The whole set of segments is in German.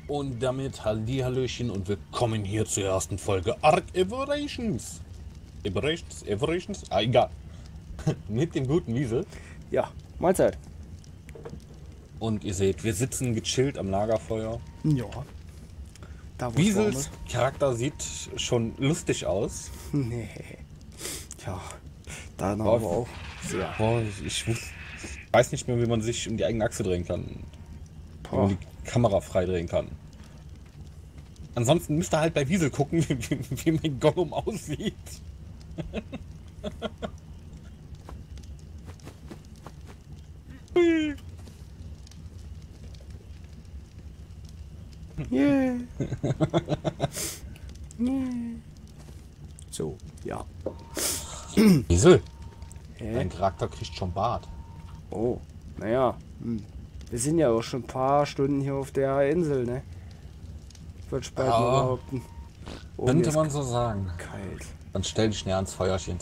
Und damit Hallihallöchen und willkommen hier zur ersten Folge Ark Operations. Operations? Ah, egal. Mit dem guten Wiesel. Ja, Mahlzeit. Und ihr seht, wir sitzen gechillt am Lagerfeuer. Ja. Da wo es warm Wiesels ist. Charakter sieht schon lustig aus. Nee. Tja, da Boah, aber auch sehr. boah, ich weiß nicht mehr, wie man sich um die eigene Achse drehen kann. Wie man Boah. die Kamera frei drehen kann. Ansonsten müsst ihr halt bei Wiesel gucken, wie mein Gollum aussieht. Yeah. Yeah. So, ja. Wiesel, Hä? dein Charakter kriegt schon Bart. Oh, naja. Wir sind ja auch schon ein paar Stunden hier auf der Insel, ne? Würde ich bald Ja. mal behaupten. Oh, mir Könnte ist man so sagen. kalt. Dann stell dich näher ans Feuerchen.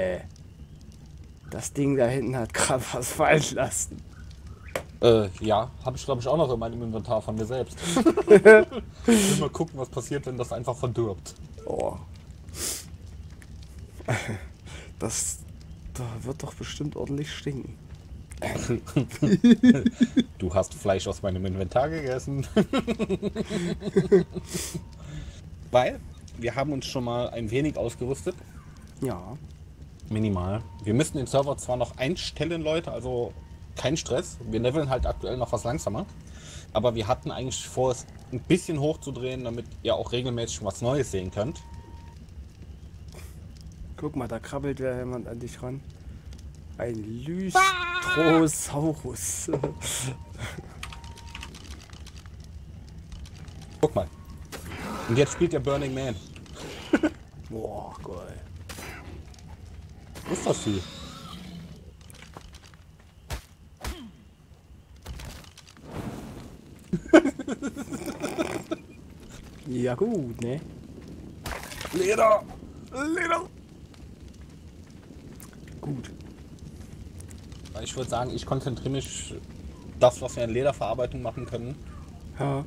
Das Ding da hinten hat gerade was fallen lassen. Ja, habe ich glaube ich auch noch in meinem Inventar von mir selbst. Ich will mal gucken, was passiert, wenn das einfach verdirbt. Oh. Das. Da wird doch bestimmt ordentlich stinken. Du hast Fleisch aus meinem Inventar gegessen. Weil wir haben uns schon mal ein wenig ausgerüstet. Ja. Minimal. Wir müssen den Server zwar noch einstellen, Leute, also kein Stress. Wir leveln halt aktuell noch was langsamer. Aber wir hatten eigentlich vor, es ein bisschen hochzudrehen, damit ihr auch regelmäßig was Neues sehen könnt. Guck mal, da krabbelt ja jemand an dich ran. Ein Lystrosaurus. Guck mal. Und jetzt spielt der Burning Man. Boah, geil. Was ist das viel? Ja gut, ne? Leder! Leder! Gut. Ich würde sagen, ich konzentriere mich das, was wir in Lederverarbeitung machen können. Ja.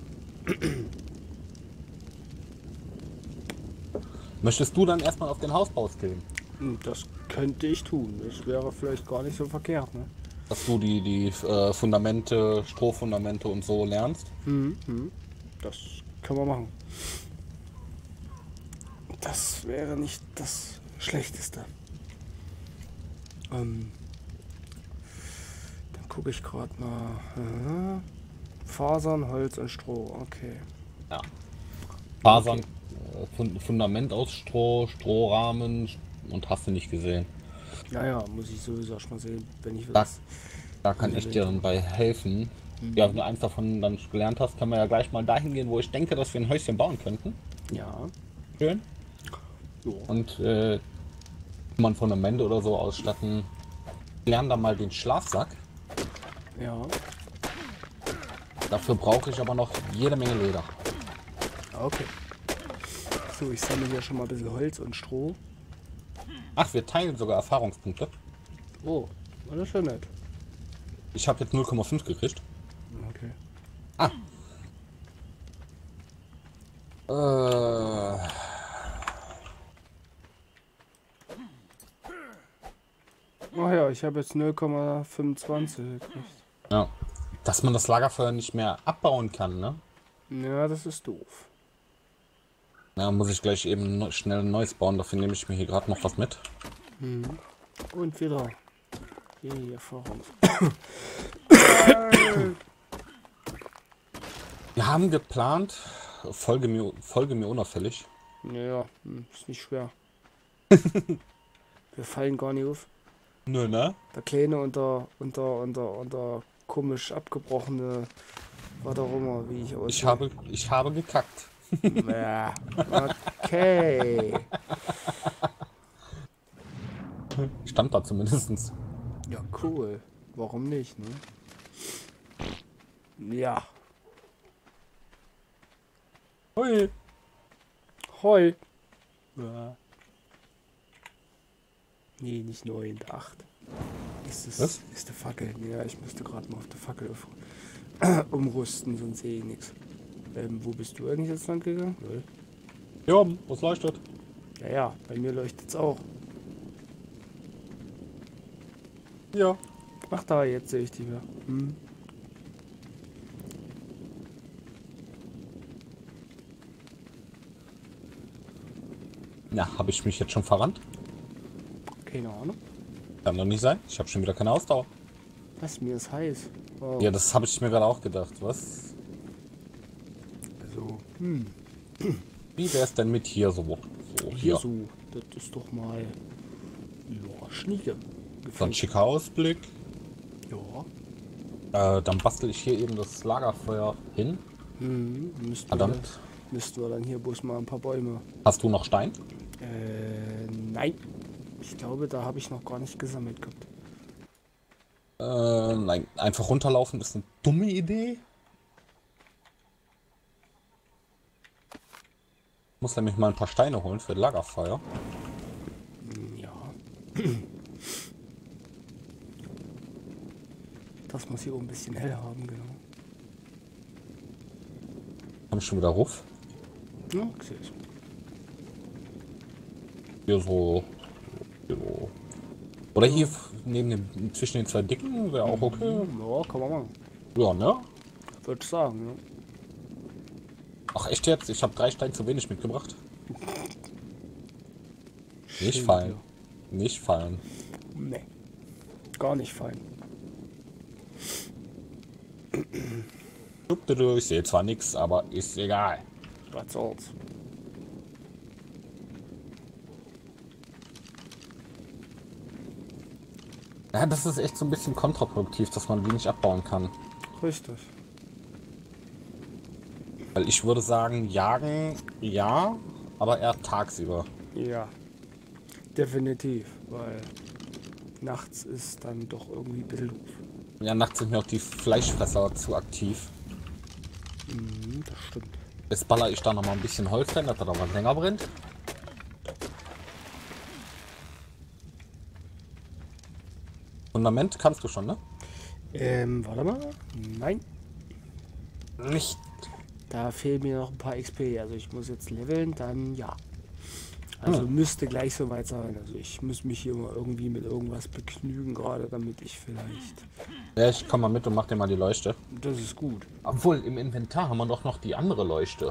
Möchtest du dann erstmal auf den Hausbau skillen? Das könnte ich tun. Das wäre vielleicht gar nicht so verkehrt, ne? Dass du die Fundamente, Strohfundamente und so lernst? Das können wir machen. Das wäre nicht das Schlechteste. Dann gucke ich gerade mal. Fasern, Holz und Stroh. Okay. Ja. Fasern, Fundament aus Stroh, Strohrahmen und hast du nicht gesehen. Ja, ja, muss ich sowieso erst mal sehen, wenn ich Das, da kann ich dir dann bei helfen. Ja, wenn du eins davon dann gelernt hast, können wir ja gleich mal dahin gehen, wo ich denke, dass wir ein Häuschen bauen könnten. Ja. Schön. Jo. Und man Fundamente oder so ausstatten. Lern dann mal den Schlafsack. Ja. Dafür brauche ich aber noch jede Menge Leder. Okay. So, ich sammle hier schon mal ein bisschen Holz und Stroh. Ach, wir teilen sogar Erfahrungspunkte. Oh, das ist ja nett. Ich habe jetzt 0,5 gekriegt. Okay. Äh, Ach ja, ich habe jetzt 0,25 gekriegt. ja. Dass man das Lagerfeuer nicht mehr abbauen kann, ne? Ja, das ist doof. Ja, muss ich gleich eben schnell ein neues bauen. Dafür nehme ich mir hier gerade noch was mit. Und wieder. Die Erfahrung. Wir haben geplant, folge mir unauffällig. Ja, ist nicht schwer. Wir fallen gar nicht auf. Nö, ne? Der kleine und der komisch abgebrochene, was auch immer, wie ich aussehe. Ich habe gekackt. Ja, okay. Stand da zumindest. Ja, cool. Warum nicht, ne? Ja. Hui. Hoi. Ja. Nee, nicht 9, 8. Was? Ist die Fackel. Ja, ich müsste gerade mal auf die Fackel umrüsten, sonst sehe ich nichts. Wo bist du eigentlich jetzt lang gegangen? Null. Hier oben, wo es leuchtet. Ja, ja, bei mir leuchtet es auch. Ja. Ach da, jetzt sehe ich die wieder. Na, habe ich mich jetzt schon verrannt? Keine Ahnung. Kann doch nicht sein. Ich habe schon wieder keine Ausdauer. Was, mir ist heiß. Wow. Ja, das habe ich mir gerade auch gedacht. Was? Also, Wie wär's denn mit hier so? So hier hier. so, das ist doch mal, ja, schnieke. So ein schicker Ausblick. Ja. Dann bastel ich hier eben das Lagerfeuer hin. Verdammt. Müssten wir dann hier bloß mal ein paar Bäume. Hast du noch Stein? Nein. Ich glaube, da habe ich noch gar nicht gesammelt gehabt. Nein. Einfach runterlaufen ist eine dumme Idee. Muss nämlich mal ein paar Steine holen für Lagerfeuer. Ja. Das muss hier oben ein bisschen hell haben, genau. Komm ich schon wieder ruf. Ja, ich sehe es. Hier so. Oder hier neben dem, zwischen den zwei Dicken wäre auch okay. Ja, kann man machen. Ja, ne? Würde ich sagen, ja. Ach echt jetzt? Ich habe 3 Steine zu wenig mitgebracht. Nicht Schön, fallen. ja. Nicht fallen. Nee. Gar nicht fein. Ich sehe zwar nichts, aber ist egal. Was soll's. Ja, das ist echt so ein bisschen kontraproduktiv, dass man die nicht abbauen kann. Richtig. Weil ich würde sagen, jagen, ja, aber eher tagsüber. Ja. Definitiv. Weil nachts ist dann doch irgendwie ein bisschen doof. Ja, nachts sind mir auch die Fleischfresser zu aktiv. Das stimmt. Jetzt baller ich da noch mal ein bisschen Holz rein, dass er da was länger brennt. Fundament kannst du schon, ne? Warte mal. Nein. Nicht. Da fehlen mir noch ein paar XP. Also ich muss jetzt leveln, dann ja. Also müsste gleich soweit sein. Also ich muss mich hier mal irgendwie mit irgendwas begnügen gerade, damit ich vielleicht... Ja, ich komm mal mit und mach dir mal die Leuchte. Das ist gut. Obwohl, im Inventar haben wir doch noch die andere Leuchte.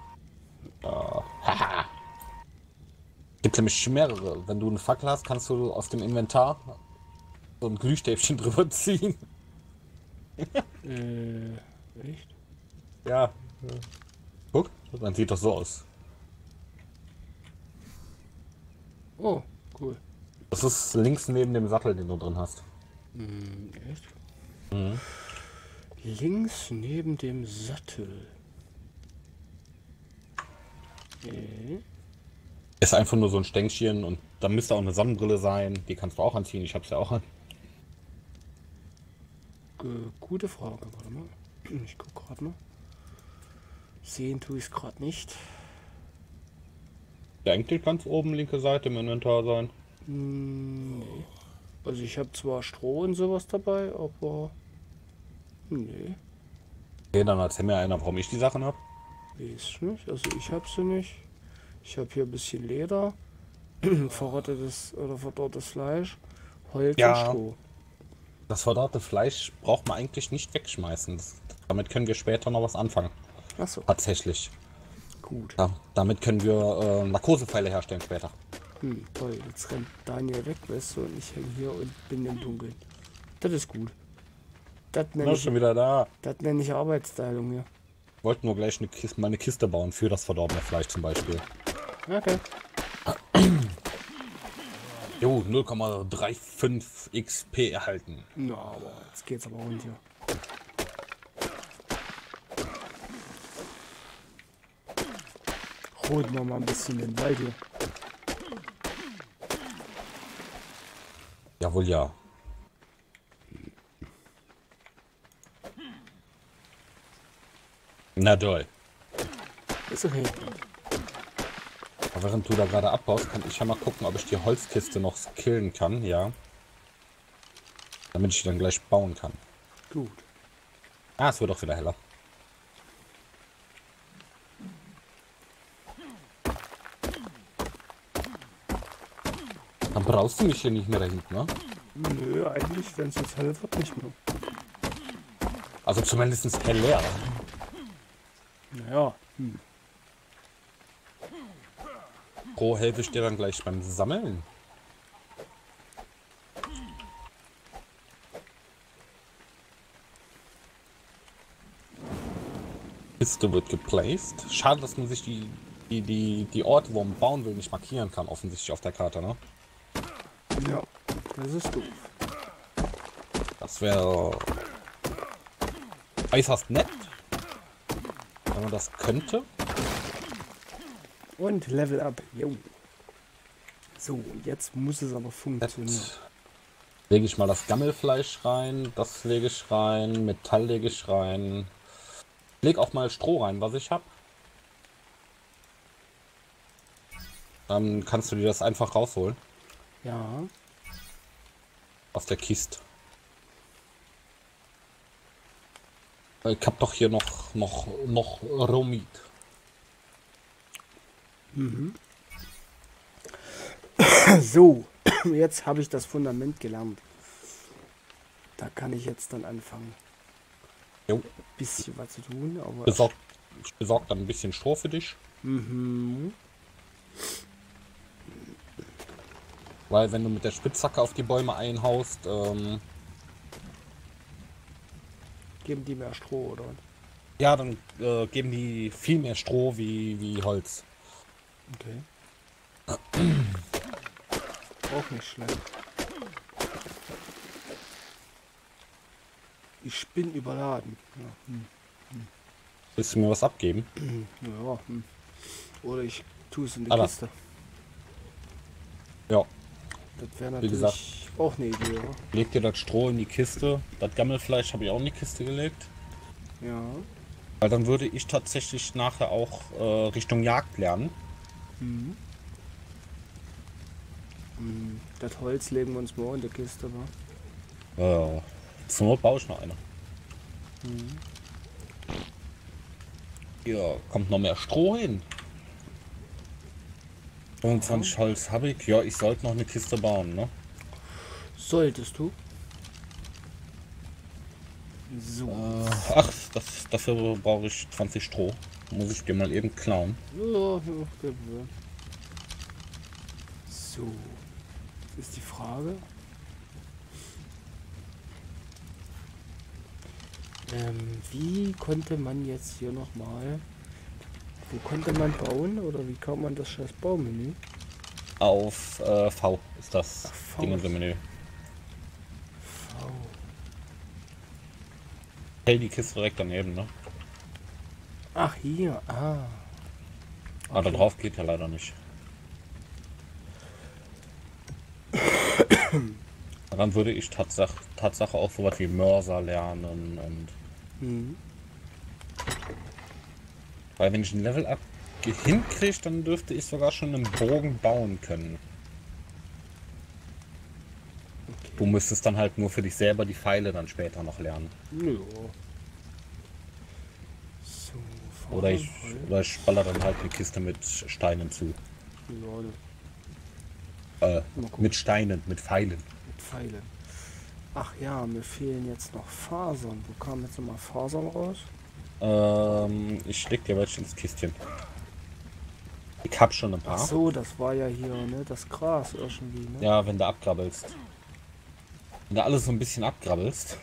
Haha. Gibt nämlich mehrere. Wenn du eine Fackel hast, kannst du aus dem Inventar so ein Glühstäbchen drüber ziehen. Echt? Ja. Guck, dann sieht das so aus. Oh, cool. Das ist links neben dem Sattel, den du drin hast. Echt? Links neben dem Sattel. Ist einfach nur so ein Stänkchen und da müsste auch eine Sonnenbrille sein. Die kannst du auch anziehen. Ich hab's ja auch an. Gute Frage, warte mal. Ich guck gerade mal. Sehen tue ich es gerade nicht. Der eigentlich ganz oben linke Seite im Inventar sein. Nee. Also ich habe zwar Stroh und sowas dabei, aber... Nee, Okay, dann erzähl mir einer, warum ich die Sachen hab. weiß nicht. Also ich habe sie nicht. Ich habe hier ein bisschen Leder, verrottetes oder verdorrtes Fleisch, Holz Ja. und Stroh. Das verdorrte Fleisch braucht man eigentlich nicht wegschmeißen. Damit können wir später noch was anfangen. Achso, Tatsächlich. gut. Ja, damit können wir Narkosepfeile herstellen später. Toll, jetzt rennt Daniel weg, weißt du, und ich hänge hier und bin im Dunkeln. Das ist gut. Das Na, nenne schon wieder da. ich Arbeitsteilung hier. Wollten nur gleich mal eine Kiste bauen für das verdorbene Fleisch zum Beispiel. Okay. Jo, 0,35 XP erhalten. Na, aber jetzt geht's aber rund hier. Holen wir mal ein bisschen den Wald hier. Jawohl, ja. Na toll. Ist okay. Aber während du da gerade abbaust, kann ich ja mal gucken, ob ich die Holzkiste noch skillen kann, ja. Damit ich die dann gleich bauen kann. Gut. Ah, es wird auch wieder heller. Dann brauchst du mich hier nicht mehr da hinten, ne? Nö, eigentlich, wenn es jetzt hell wird, nicht mehr. Also zumindest heller. Naja, Pro helfe ich dir dann gleich beim Sammeln. Kiste wird geplaced. Schade, dass man sich die Orte, wo man bauen will, nicht markieren kann, offensichtlich auf der Karte, ne? ja, das ist doof. Das wäre äußerst nett, wenn man das könnte. Und Level up. Jo. So, jetzt muss es aber funktionieren. Jetzt lege ich mal das Gammelfleisch rein, das lege ich rein, Metall lege ich rein. Leg auch mal Stroh rein, was ich habe. Dann kannst du dir das einfach rausholen Ja, aus der Kiste. Ich hab doch hier noch Romit. so, jetzt habe ich das Fundament gelernt. Da kann ich jetzt dann anfangen, Jo, bisschen was zu tun. Aber ich besorg dann ein bisschen Stroh für dich. Weil wenn du mit der Spitzhacke auf die Bäume einhaust, geben die mehr Stroh, oder? ja, dann geben die viel mehr Stroh wie Holz. Okay. Auch nicht schlecht. Ich bin überladen. Ja, Willst du mir was abgeben? ja, oder ich tue es in die Aber- Kiste. Ja, Das wäre wie gesagt. natürlich auch eine Idee, oder? leg dir das Stroh in die Kiste. Das Gammelfleisch habe ich auch in die Kiste gelegt. Ja. Weil dann würde ich tatsächlich nachher auch Richtung Jagd lernen. Das Holz legen wir uns mal in der Kiste, wa? Zur Not baue ich noch eine. Hier kommt noch mehr Stroh hin. 25 Holz habe ich. Ja, ich sollte noch eine Kiste bauen, ne? Solltest du. So. Dafür brauche ich 20 Stroh. Muss ich dir mal eben klauen. Ja, ja, kein Problem. So. Jetzt ist die Frage. Wie konnte man jetzt hier nochmal... Wo konnte man bauen? Oder wie kam man das scheiß Baumenü? Auf V ist das Ach, V. Ding im Menü. V. Hey, die Kiste direkt daneben, ne? Ach, hier. Ah. Aber da drauf geht ja leider nicht. Dann würde ich Tatsache auch sowas wie Mörser lernen und. Weil wenn ich ein Level up hinkriege, dann dürfte ich sogar schon einen Bogen bauen können. Okay. Du müsstest dann halt nur für dich selber die Pfeile dann später noch lernen. Ja. So, Oder ich Holz. baller dann halt eine Kiste mit Steinen zu. Ja, mal gucken. Mit Steinen, mit Pfeilen. Mit Pfeilen. Ach ja, mir fehlen jetzt noch Fasern. Wo kamen jetzt nochmal Fasern raus? Ich leg dir welche ins Kistchen. Ich hab schon ein Ach paar. so, das war ja hier, ne? Das Gras irgendwie, ne? Ja, wenn du abgrabbelst. Wenn du alles so ein bisschen abgrabbelst.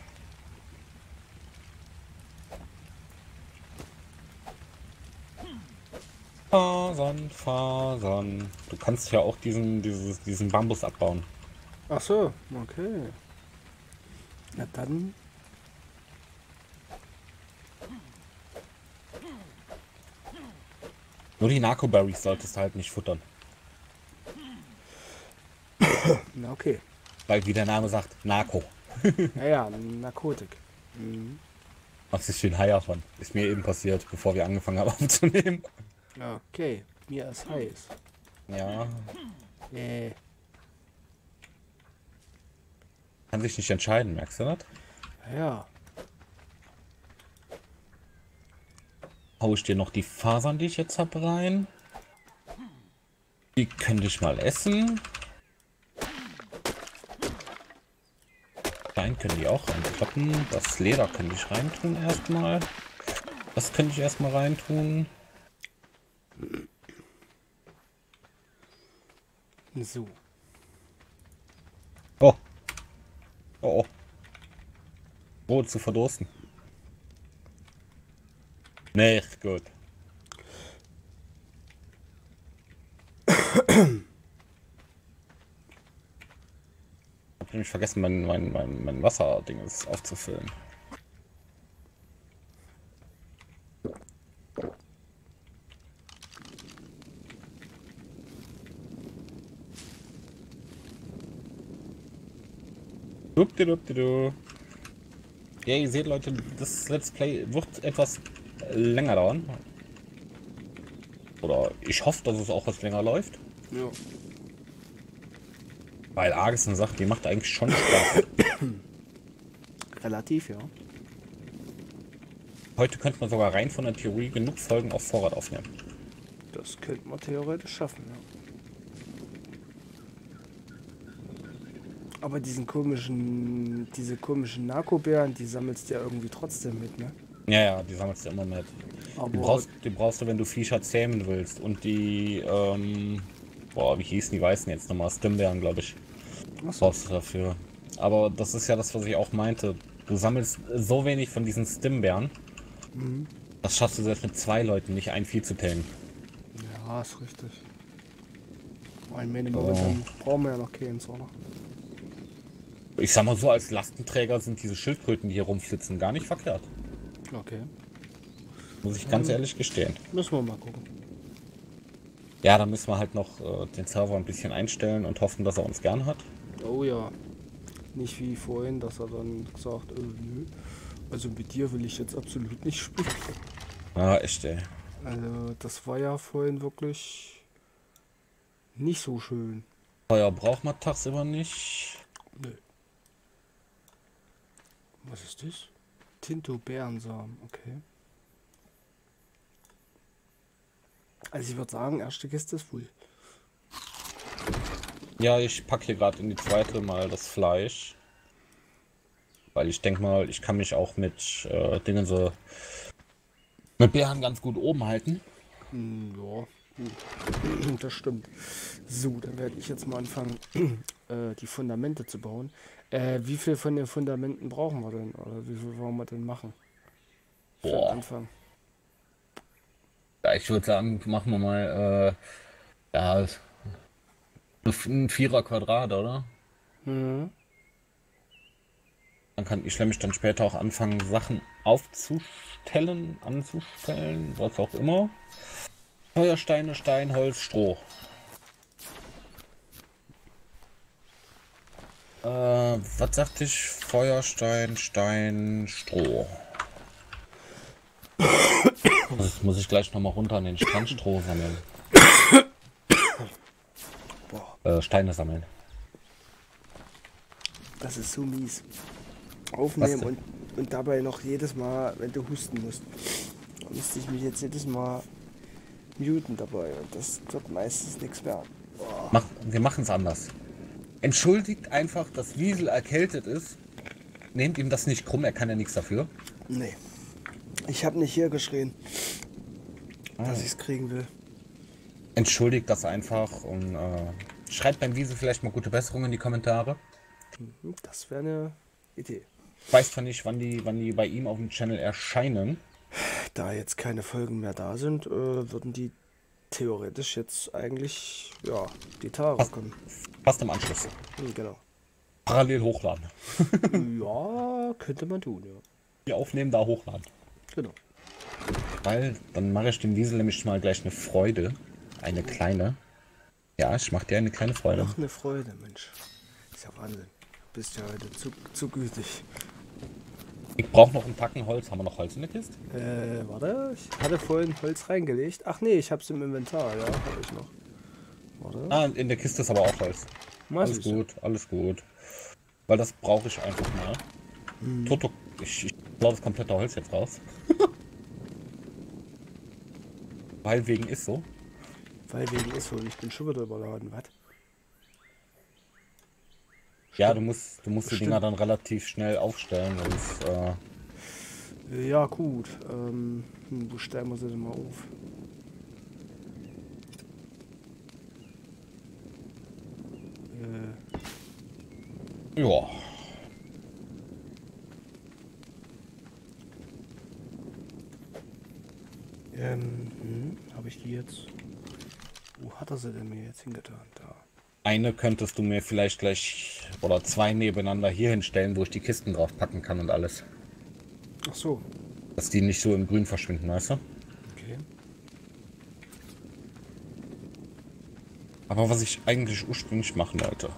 Fasern. Du kannst ja auch diesen Bambus abbauen. Ach so, okay. Na dann. Nur die Narco-Berries solltest du halt nicht futtern. Na okay. Weil, wie der Name sagt, Narco. Ja, Narkotik. Mhm. Machst du schön Haier von. Ist mir eben passiert, bevor wir angefangen haben aufzunehmen. Okay, mir ist heiß. Ja, Äh, kann sich nicht entscheiden, merkst du das? ja. Hau ich dir noch die Fasern, die ich jetzt hab, rein. Die könnte ich mal essen. Stein können die auch reinkloppen. Das Leder könnte ich reintun erstmal. Das könnte ich erstmal reintun. So. Oh. Oh, oh. Wo zu verdursten. Nee, gut. Ich hab nämlich vergessen, mein Wasserding ist aufzufüllen. Dupdidu. Ja, ihr seht, Leute, das Let's Play wird etwas länger dauern. Oder ich hoffe, dass es auch was länger läuft. Ja. Weil Argus eine Sache, die macht eigentlich schon Spaß. Relativ, ja. Heute könnte man sogar rein von der Theorie genug Folgen auf Vorrat aufnehmen. Das könnte man theoretisch schaffen, ja. Aber diese komischen Narkobären, die sammelst du ja irgendwie trotzdem mit, ne? Ja, ja, die sammelst du immer mit. Aber Die brauchst du, wenn du Viecher zähmen willst. Und die, boah, wie hießen die Weißen jetzt nochmal? Stimbären, glaube ich. achso, Brauchst du dafür. Aber das ist ja das, was ich auch meinte. Du sammelst so wenig von diesen Stimbären. Das schaffst du selbst mit 2 Leuten nicht, ein Vieh zu tamen. ja, ist richtig. Ich meine, momentan brauchen wir ja noch keinen, oder? Ich sag mal so, als Lastenträger sind diese Schildkröten, die hier rumflitzen, gar nicht verkehrt. Okay. Muss ich ganz ehrlich gestehen. Müssen wir mal gucken. Ja, dann müssen wir halt noch den Server ein bisschen einstellen und hoffen, dass er uns gern hat. Oh ja. Nicht wie vorhin, dass er dann gesagt, nö. Also mit dir will ich jetzt absolut nicht spielen. Ah, echt, ey. Also das war ja vorhin wirklich nicht so schön. Feuer braucht man tagsüber nicht. Nö. Was ist das? Tinto Bärensamen, okay. Also ich würde sagen, erste Kiste ist voll. Ja, ich packe hier gerade in die zweite mal das Fleisch. Weil ich denke mal, ich kann mich auch mit Dingen so mit Bären ganz gut oben halten. Ja, das stimmt. So, dann werde ich jetzt mal anfangen, die Fundamente zu bauen. Wie viel von den Fundamenten brauchen wir denn? Oder wie viel wollen wir denn machen? Für den Boah. Anfang. Ja, ich würde sagen, machen wir mal ja, ein Vierer Quadrat, oder? Mhm. Dann kann ich nämlich dann später auch anfangen, Sachen aufzustellen, anzustellen, was auch immer. Feuersteine, Stein, Holz, Stroh. Was sagte ich? Feuerstein, Stein, Stroh. Das muss ich gleich nochmal runter an den Strand Stroh sammeln. Steine sammeln. Das ist so mies. Was Aufnehmen denn? und dabei noch jedes Mal, wenn du husten musst. Da müsste ich mich jetzt jedes Mal muten dabei und das wird meistens nichts mehr. Wir machen es anders. Entschuldigt einfach, dass Wiesel erkältet ist. Nehmt ihm das nicht krumm, er kann ja nichts dafür. Nee. Ich habe nicht hier geschrien, dass ich es kriegen will. Entschuldigt das einfach und schreibt beim Wiesel vielleicht mal gute Besserung in die Kommentare. Das wäre eine Idee. Ich weiß zwar nicht, wann die bei ihm auf dem Channel erscheinen. Da jetzt keine Folgen mehr da sind, würden die theoretisch jetzt eigentlich, ja, die Tage kommen. Fast im Anschluss. Genau. Parallel hochladen. Ja, könnte man tun, ja. Hier aufnehmen, da hochladen. Genau. Weil dann mache ich dem Wiesel nämlich mal gleich eine Freude. Eine kleine. Ja, ich mache dir eine kleine Freude. Noch eine Freude, Mensch. Ist ja Wahnsinn. Du bist ja heute zu gütig. Ich brauche noch einen Packen Holz. Haben wir noch Holz in der Kiste? Warte, ich hatte vorhin Holz reingelegt. Ach nee, ich hab's im Inventar, ja, habe ich noch. Warte. Ah, in der Kiste ist aber auch Holz. Was Alles ist? gut, alles gut. Weil das brauche ich einfach mal. Toto, ich glaube das komplette Holz jetzt raus. Weil wegen ist so. Weil wegen ist so, ich bin schon wieder überladen, was? Ja, du musst die Dinger dann relativ schnell aufstellen. Sonst, Ja, gut. Wo stellen wir sie denn mal auf? ja. Habe ich die jetzt? Wo hat er sie denn mir jetzt hingetan? Da. Eine könntest du mir vielleicht gleich oder zwei nebeneinander hier hinstellen, wo ich die Kisten drauf packen kann und alles. Ach so. Dass die nicht so im Grün verschwinden, weißt du? Okay. Aber was ich eigentlich ursprünglich machen wollte.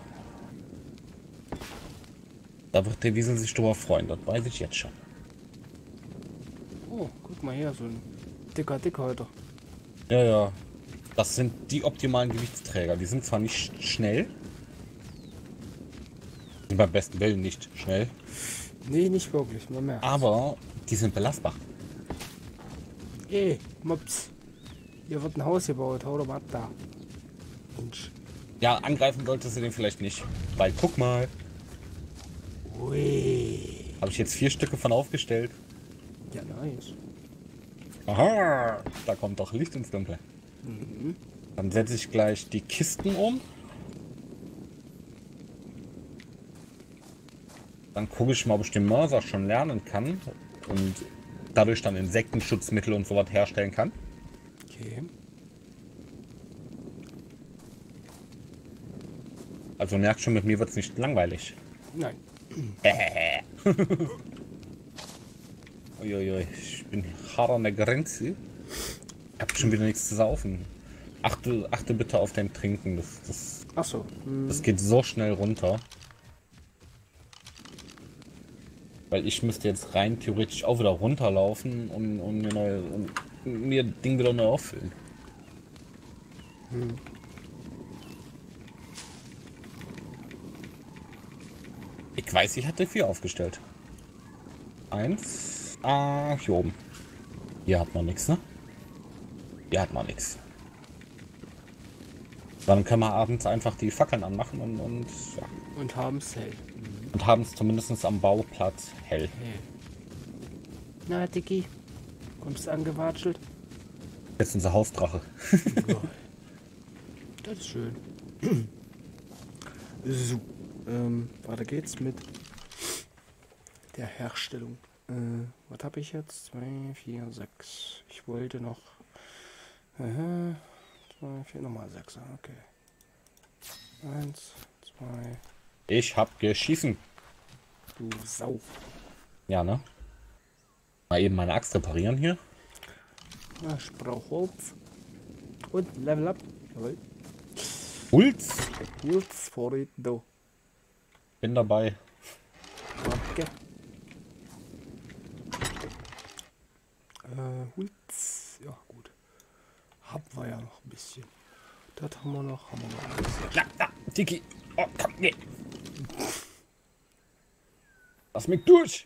Da wird der Wiesel sich drüber freuen, das weiß ich jetzt schon. Oh, guck mal her, so ein dicker heute. Ja, ja. Das sind die optimalen Gewichtsträger. Die sind zwar nicht schnell. Sind beim besten Willen nicht schnell. Nee, nicht wirklich, man merkt. Aber die sind belastbar. Mops. Hier wird ein Haus gebaut, hau doch mal ab da. Mensch. Ja, angreifen solltest du den vielleicht nicht. Weil guck mal. Ui. Habe ich jetzt 4 Stücke von aufgestellt. Ja, nice. Aha. Da kommt doch Licht ins Dunkel. Dann setze ich gleich die Kisten um. Dann gucke ich mal, ob ich den Mörser schon lernen kann. Und dadurch dann Insektenschutzmittel und sowas herstellen kann. Okay. Also merkt schon, mit mir wird es nicht langweilig. Nein. Uiuiui, ich bin hart an der Grenze. Ich hab schon wieder nichts zu saufen. Achte bitte auf dein Trinken. Ach so. Das geht so schnell runter. Weil ich müsste jetzt rein theoretisch auch wieder runterlaufen und mir das Ding wieder neu auffüllen. Ich weiß, ich hatte 4 aufgestellt. 1. Hier oben. Hier hat man nichts, ne? Hier hat man nichts. Dann können wir abends einfach die Fackeln anmachen und ja. Und haben's hell. Und haben es zumindest am Bauplatz hell. Hey. Na, Dicky, kommst du angewatschelt? Jetzt unser Hausdrache. Das ist schön. So, weiter geht's mit der Herstellung. Was habe ich jetzt? 2, 4, 6. Ich wollte noch 2, 4, nochmal 6. Okay. 1, 2. Ich hab geschissen. Du Sau. Ja, ne? Mal eben meine Axt reparieren hier. Na, ich brauche Holz. Und Level Up. Jawohl. Holz. Holz vorräte da. Bin dabei. Okay. Holz. Ja, gut. Haben wir ja noch ein bisschen. Das haben wir noch. Ein bisschen. Ja, Tiki. Oh, komm, nee. Lass mich durch.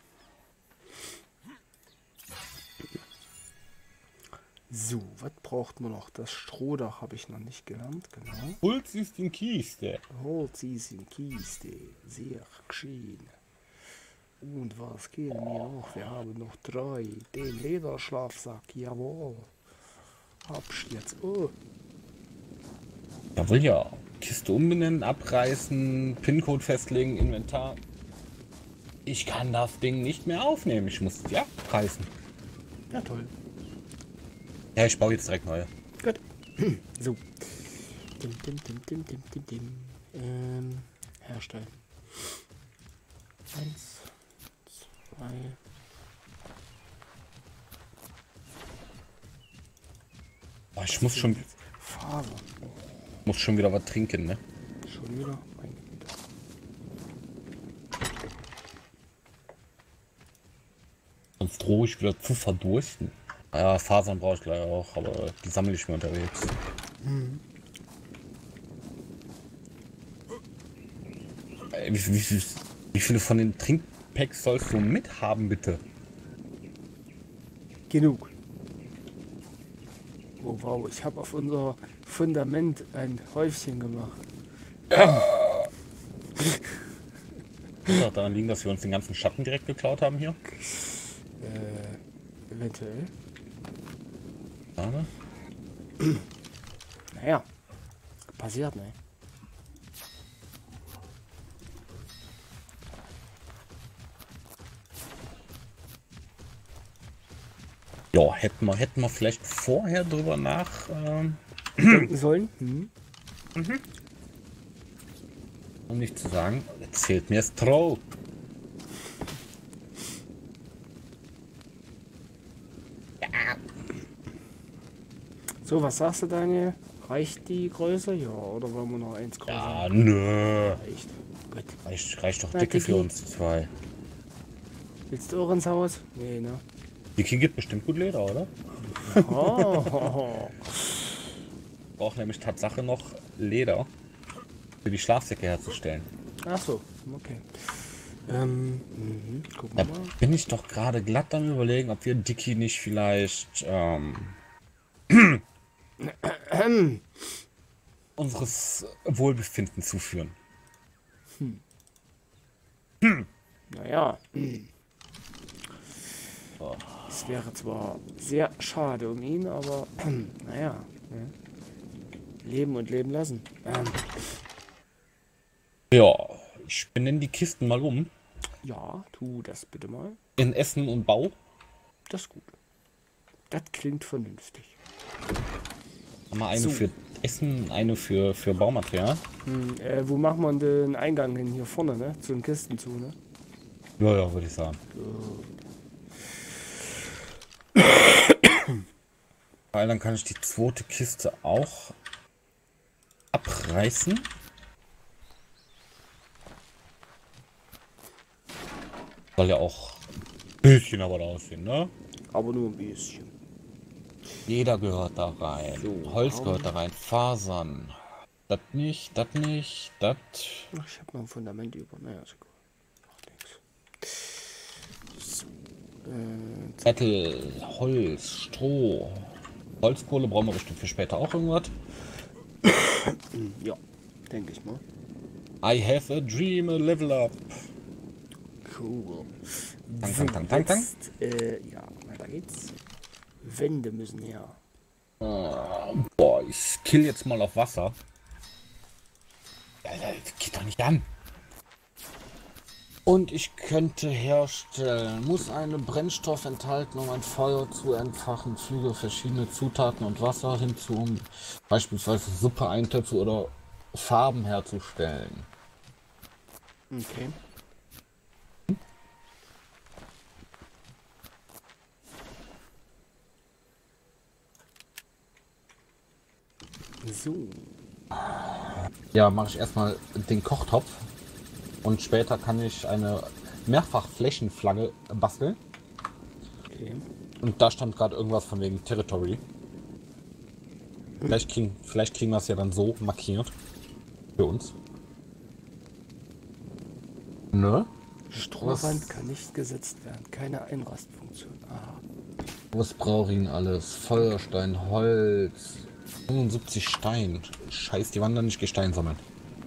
So, was braucht man noch? Das Strohdach habe ich noch nicht gelernt, genau. Holz ist in Kiste. Holz ist in Kiste. Sehr geschehen. Und was geht mir noch? Wir haben noch 3. Den Lederschlafsack, jawohl. Hab's jetzt. Oh. Jawohl, ja. Kiste umbenennen, abreißen, PIN-Code festlegen, Inventar. Ich kann das Ding nicht mehr aufnehmen. Ich muss die abreißen. Ja, toll. Ja, ich baue jetzt direkt neue. Gut. So. Herstellen. 1, 2. Oh, ich muss schon Fasern. wieder was trinken, ne? Schon wieder? Mein Güte. Sonst drohe ich wieder zu verdursten. Ja, Fasern brauche ich gleich auch, aber die sammle ich mir unterwegs. Wie viele von den Trinkpacks sollst du mithaben, bitte? Genug. Oh wow, ich habe auf unser Fundament ein Häufchen gemacht. Muss auch daran liegen, dass wir uns den ganzen Schatten direkt geklaut haben hier. Eventuell. Ja, ne? Naja. Passiert, ne? Ja, hätten wir vielleicht vorher drüber Denken sollen. Mhm. um nicht zu sagen, erzählt mir Stroh. So, was sagst du, Daniel? Reicht die Größe? Ja, oder wollen wir noch eins größer? Ja, nö. Reicht. Gut. Reicht doch Na, dicke für Dicky. uns zwei. Willst du auch ins Haus? Nee, ne? Dicky gibt bestimmt gut Leder, oder? Oh. Braucht nämlich Tatsache noch Leder für die Schlafsäcke herzustellen. Ach so, okay. Gucken Da wir mal. bin ich doch gerade glatt am Überlegen, ob wir Dicky nicht vielleicht unseres Wohlbefindens zuführen. Naja. Es wäre zwar sehr schade um ihn, aber naja. Ne? Leben und leben lassen. Ja, ich benenne die Kisten mal um. Ja, tu das bitte mal. In Essen und Bau. Das ist gut. Das klingt vernünftig. Haben wir eine So. für Essen, eine für Baumaterial. Wo macht man den Eingang hin? Hier vorne, ne? Zu den Kisten zu, ne? Ja, ja, würde ich sagen. Weil dann kann ich die zweite Kiste auch abreißen. Soll ja auch ein bisschen aber da aussehen, ne? Aber nur ein bisschen. Jeder gehört da rein. So, Holz gehört da rein. Fasern. Das nicht, das nicht, das. Ach, ich habe noch ein Fundament über. Naja, ist gut. Macht nichts. So. Zettel, Holz, Stroh. Holzkohle brauchen wir bestimmt für später auch irgendwas. Ja, denke ich mal. I have a dream, a level up. Cool. Tang, tang, tang, tang, tang. Jetzt, ja, weiter geht's. Wände müssen her. Boah, ich kill jetzt mal auf Wasser. Alter, das geht doch nicht an. Und ich könnte herstellen, muss einen Brennstoff enthalten, um ein Feuer zu entfachen, füge verschiedene Zutaten und Wasser hinzu, um beispielsweise Suppe, Eintöpfe oder Farben herzustellen. Okay. So. Ja, mache ich erstmal den Kochtopf und später kann ich eine Mehrfachflächenflagge basteln. Okay. Und da stand gerade irgendwas von wegen Territory. Vielleicht kriegen wir es ja dann so markiert. Für uns. Ne? Strohwand kann nicht gesetzt werden. Keine Einrastfunktion. Aha. Was brauche ich denn alles? Feuerstein, Holz. 75 Stein. Scheiß, die wandern nicht Gestein sammeln.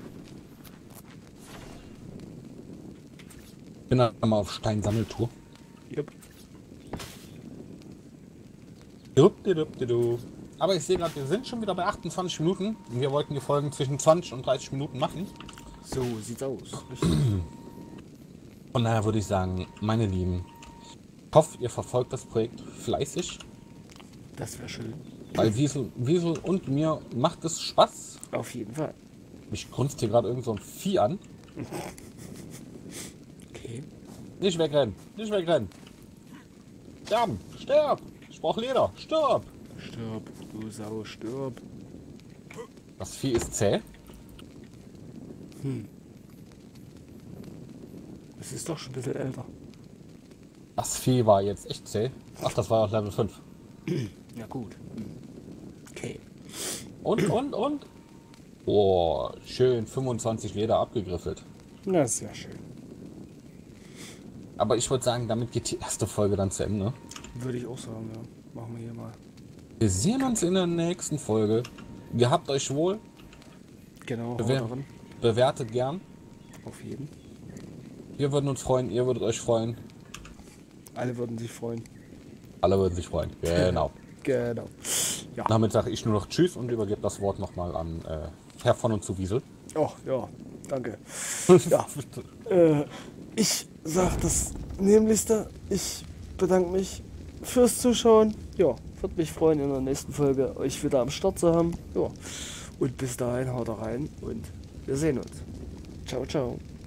Bin dann mal auf Steinsammeltour. Jupp. Juppdiduppdidu. Aber ich sehe gerade, wir sind schon wieder bei 28 Minuten. Wir wollten die Folgen zwischen 20 und 30 Minuten machen. So sieht's aus. Richtig. Von daher würde ich sagen, meine Lieben, ich hoffe, ihr verfolgt das Projekt fleißig. Das wäre schön. Weil Wiesel und mir macht es Spaß. Auf jeden Fall. Mich grunzt hier gerade irgend so ein Vieh an. Okay. Nicht wegrennen, nicht wegrennen. Sterben, sterb. Ich brauche Leder, stirb. Stirb, du Sau, stirb. Das Vieh ist zäh. Es ist doch schon ein bisschen älter. Das Vieh war jetzt echt zäh. Ach, das war auch Level 5. Ja gut. Okay. Und? Boah, schön 25 Leder abgegriffelt. Das ist ja schön. Aber ich würde sagen, damit geht die erste Folge dann zu Ende. Würde ich auch sagen, ja. Machen wir hier mal. Wir sehen uns in der nächsten Folge. Gehabt euch wohl. Genau, haut Bewer darin. bewertet gern. Auf jeden. Wir würden uns freuen, ihr würdet euch freuen. Alle würden sich freuen. Alle würden sich freuen. Genau. Genau. Ja. Damit sage ich nur noch Tschüss und übergebe das Wort nochmal an Herr von und zu Wiesel. Oh, ja, danke. Ja. Ich sag das Nämlichste. Ich bedanke mich fürs Zuschauen. Ja, würde mich freuen, in der nächsten Folge euch wieder am Start zu haben. Ja. Und bis dahin haut rein und wir sehen uns. Ciao, ciao.